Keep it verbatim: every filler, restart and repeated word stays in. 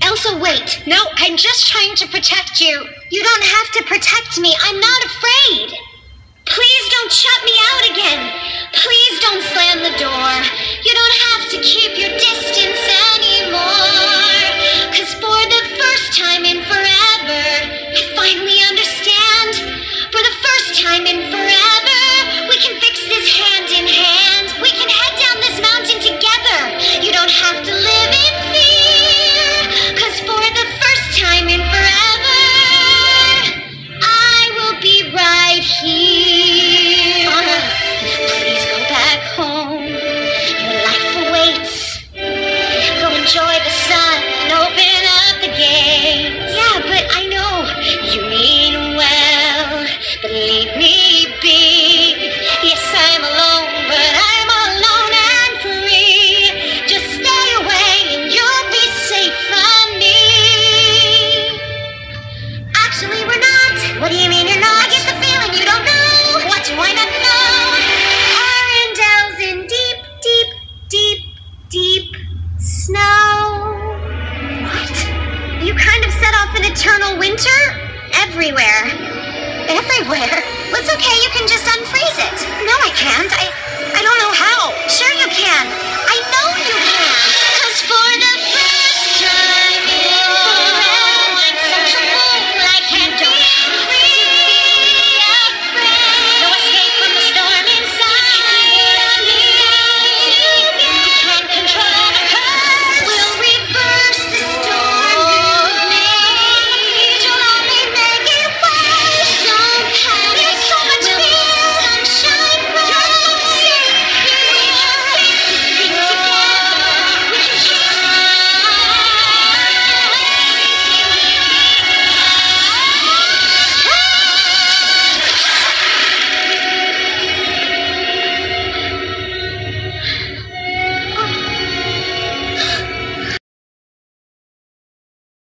Elsa, wait. No, I'm just trying to protect you. You don't have to protect me. I'm not afraid. Please don't shut me out again. Please don't slam the door. You don't have to keep your distance anymore. 'Cause for the first time in forever, I finally understand. For the first time in forever, we can fix this hand in hand. We can head down this mountain together. You don't have to live in fear. 'Cause for the first time in forever, I will be right here. Please go back home. Your life awaits. Go enjoy the sun and open up the gates. Yeah, but I know you mean well, but leave me be. Yes, I'm alone, but I'm alone and free. Just stay away and you'll be safe from me. Actually, we're not. What do you mean you're not? I get the feeling you don't know. What do I not know? Arendelle's in deep, deep, deep, deep snow. What? You kind of set off an eternal winter? Everywhere. Everywhere? Well, it's okay, you can just unfreeze it. No, I can't. I, I don't know how. Sure you can. I know you can. 'Cause for the